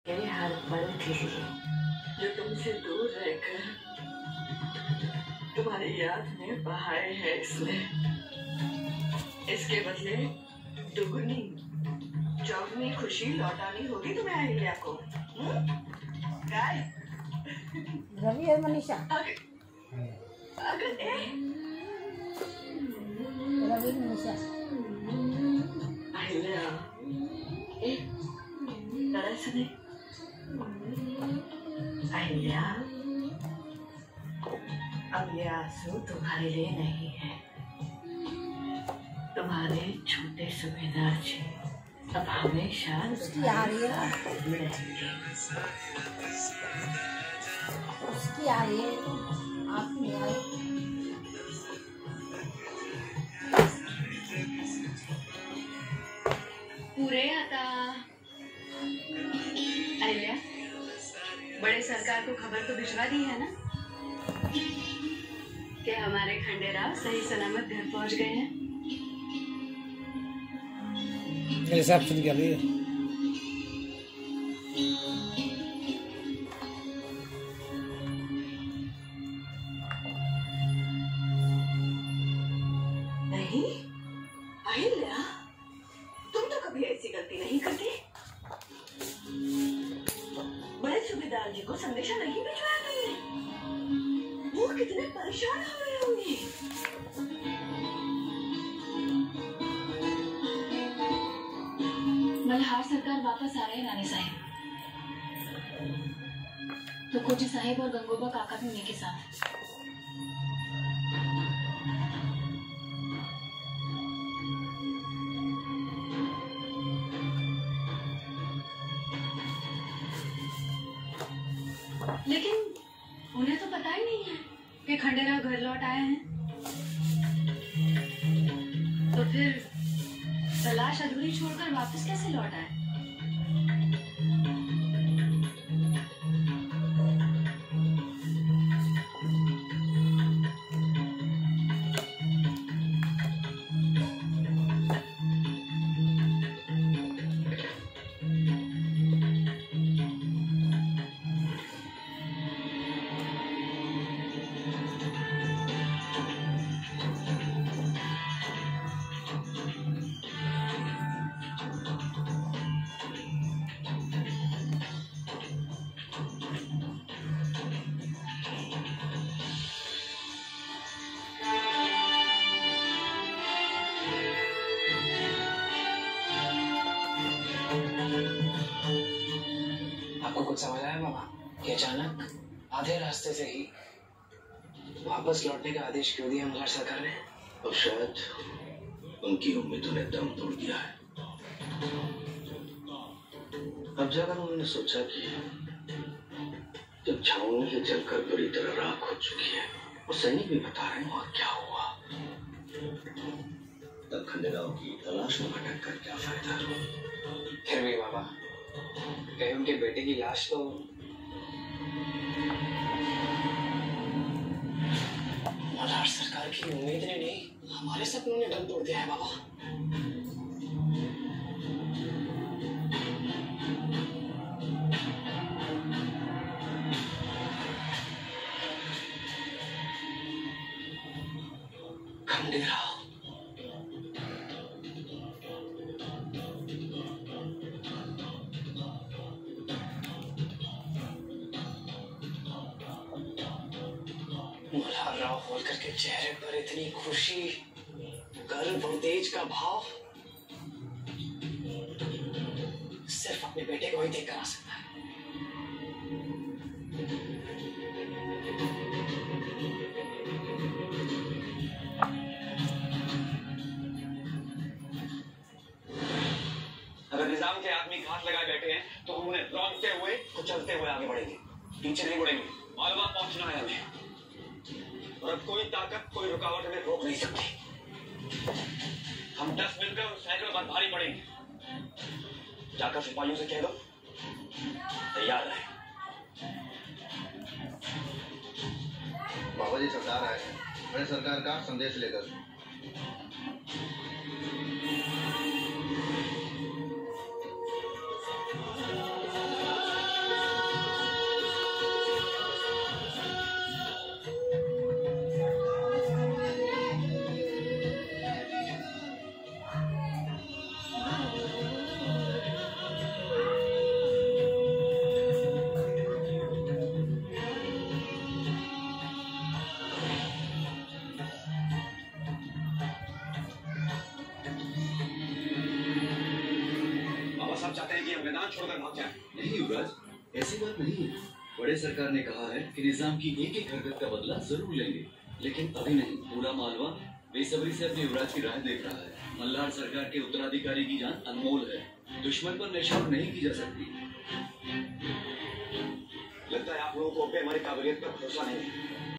मेरे हर पल के लिए जो तुमसे दूर रहकर तुम्हारी याद में बहाए है, इसलिए इसके बदले दुगनी चौगनी खुशी लौटानी होगी तुम्हें अहिल्या को। काय रवि और मनीषा अगर रवि मनीषा अहिल्या तरह से नहीं अहिल्या, अब ये आंसू तुम्हारे लिए नहीं है, तुम्हारे छोटे सूबेदार जी अब हमेशा उसकी आ रही है, उसकी आ रही है, आप नहीं आए। पूरे आता अहिल्या, बड़े सरकार को खबर तो भिजवा दी है ना कि हमारे खंडेराव सही सलामत घर पहुंच गए हैं। रिसेप्शन के लिए नहीं अहिल्या, तुम तो कभी ऐसी गलती नहीं करती। बड़े सूबेदार जी को संदेशा नहीं भिजवाया तुमने, वो कितने परेशान हो रहे होंगे। मल्हार सरकार वापस आ रहे हैं नानी साहिब, तो कोची साहिब और गंगोबा काका भी उन्हीं के साथ। लेकिन उन्हें तो पता ही नहीं है कि खंडेराव घर लौट आए हैं, तो फिर तलाश अधूरी छोड़कर वापस कैसे लौट आए? कुछ समझ आया बाबा कि अचानक आधे रास्ते से ही वापस लौटने का आदेश क्यों दिया मल्हार सरकार ने? अब शायद उनकी उम्मीदों ने दम तोड़ दिया है। अब जाकर उन्होंने सोचा कि जब छावनी से जलकर बुरी तरह राख हो चुकी है और सैनिक भी बता रहे हैं वहां क्या हुआ, तब खंडेराव की तलाश में भटक कर क्या फायदा। फिर भी बाबा, कहीं उनके बेटे की लाश तो मल्हार सरकार की उम्मीद ने नहीं, हमारे सपनों ने दम तोड़ दिया है बाबा। खंडेराव मल्हार राव होलकर के चेहरे पर इतनी खुशी, गर्व और तेज का भाव सिर्फ अपने बेटे को ही देखकर आ सकता है। अगर निजाम के आदमी घात लगाए बैठे हैं तो हम उन्हें रौंदते हुए और चलते हुए आगे बढ़ेंगे, पीछे नहीं मुड़ेंगे। मालवा पहुंचना है हमें, और अब कोई ताकत कोई रुकावट हमें रोक नहीं सकती। हम 10 मिलकर उन सैकड़ों पर भारी पड़ेंगे। जाकर सिपाहियों से कह दो तैयार रहे। बाबा जी सरदार आए हैं, बड़े सरकार का संदेश लेकर। चाहते हैं कि हम मैदान छोड़कर भाग जाएं। नहीं युवराज, ऐसी बात नहीं है। बड़े सरकार ने कहा है कि निजाम की एक एक हरकत का बदला जरूर लेंगे, लेकिन अभी नहीं। पूरा मालवा बेसब्री से अपने युवराज की राह देख रहा है। मल्हार सरकार के उत्तराधिकारी की जान अनमोल है, दुश्मन पर निशान नहीं की जा सकती। लगता है आप लोगों को अब भी हमारी काबिलियत पर भरोसा नहीं है।